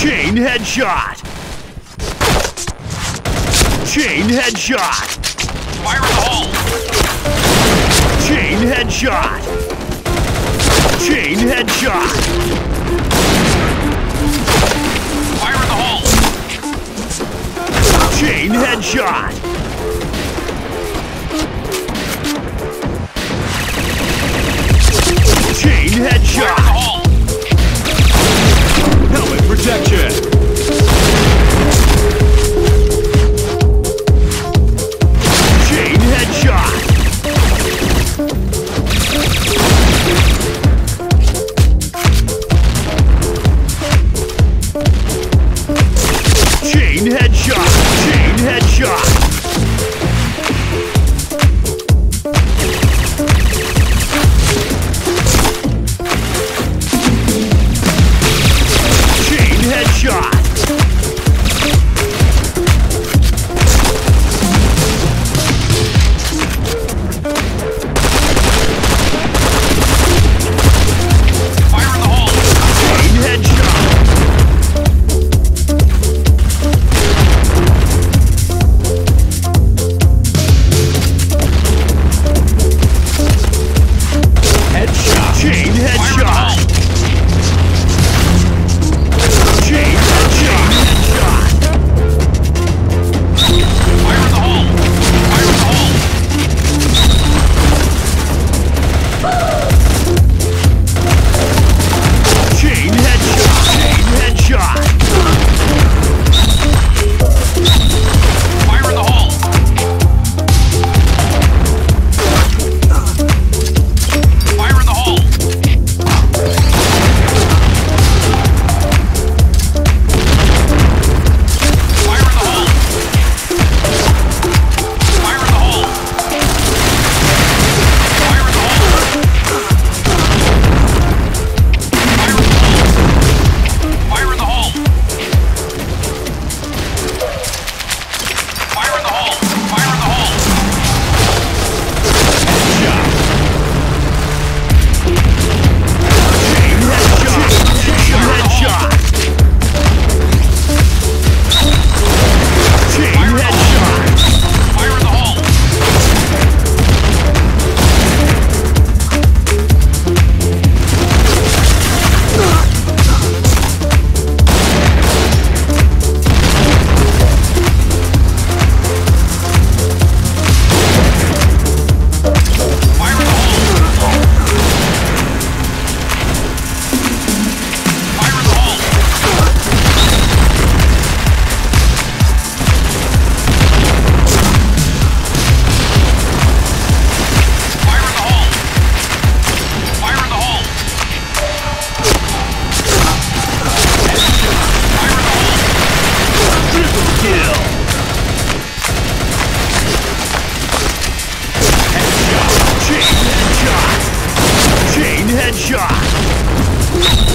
Chain headshot. Chain headshot. Fire in the hole. Chain headshot. Chain headshot. Fire in the hole. Chain headshot. Chain headshot. Helmet protection. Chain headshot. Chain headshot. Chain headshot. Chain headshot. Fire in the hole. Chain headshot. Headshot. Chain headshot. Chain headshot. Fire in the hole. Fire in the hole. Chain headshot. Chain headshot. Fire in the hole. Fire in the hole. Fire in the hole. Fire in the hole. Fire in the hole. Fire in the hole. Fire in the hole. Fire in the hole. Fire in the hole. Chain headshot. Chain headshot. Chain headshot. Fire in the hole. Fire in the hole. Fire in the hole. Fire in the hole. Fire in the hole. Fire in the hole. Triple kill. Headshot. Chain headshot. Chain headshot.